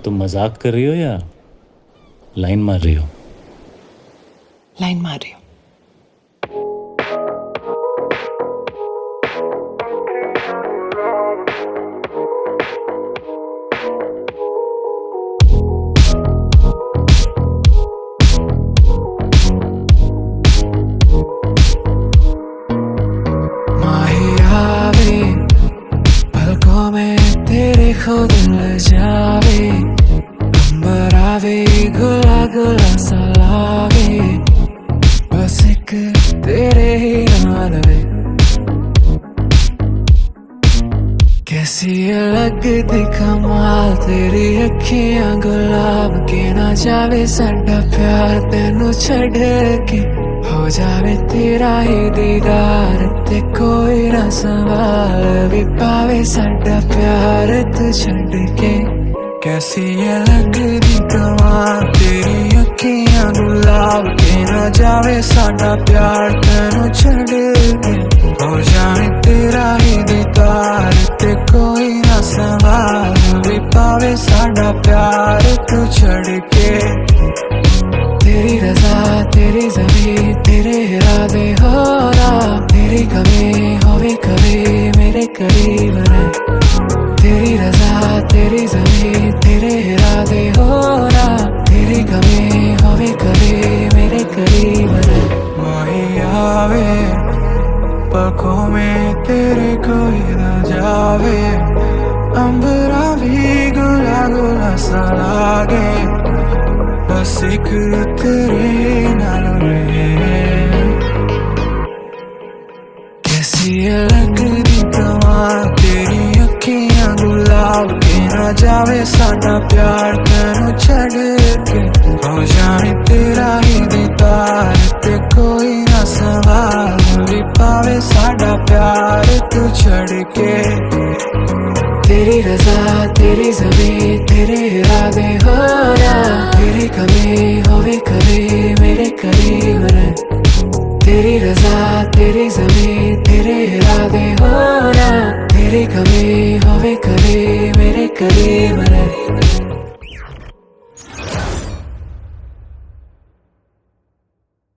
तुम मजाक कर रही हो या लाइन मार रही हो? लाइन मार रही हूँ। पलकों में तेरे खुद ल जावे, अंबर आवे गुला गुला सा लागे, बस एक तेरे ही नाल वे। कैसी लगदी कमाल तेरी अखियां गुलाब के, ना जावे साडा प्यार तेनू छड़ के, हो जावे तेरा ही दीदार ते कोई ना सवाल भी पावे साडा प्यार तू छड़ के। कैसी ये लगदी कमाल तेरी अखियां गुलाब के, ना जावे साडा प्यार तेनू छड़ के, हो जावे तेरा ही दीदार ते कोई ना सवाल भी पावे साडा प्यार तू छड़ के। तेरी रज़ा तेरी ज़मीं तेरे इरादे हो रहा, तेरी कमी होवे कभी मेरे करीब रहे। तेरी रज़ा तेरी ज़मीं तेरे इरादे हो रहा, तेरी कमी होवे कभी मेरे करीब रहे। माही आवे पलकों में तेरे कोई ना जावे, अंबरा भी गुला गुला सा लागे, बस एक तेरे नाल रहे। कैसी लगदी कमाल तेरी अखियां गुलाब के, ना जावे साडा प्यार तेनू छड़ के, हो जावे तेरा ही दीदार ते कोई ना सवाल भी पावे साडा प्यार तू छड़ के। तेरी रज़ा तेरी ज़मीं तेरे इरादे हो रहा, तेरी कमी होवे कभी मेरे करीब रहे। तेरी रज़ा तेरी ज़मीं तेरे इरादे हो रहा, तेरी कमी होवे कभी मेरे करीब रहे।